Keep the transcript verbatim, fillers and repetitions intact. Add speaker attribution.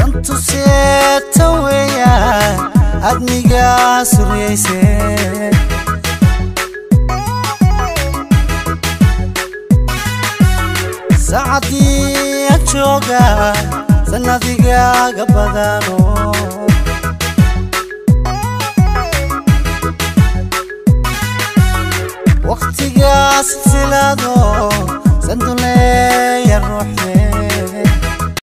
Speaker 1: dantu seeta weeyaan adnigaa suryaysay saacadii ajooga sanadkaaga badano waqtigaas silado sanduleeya ruuxee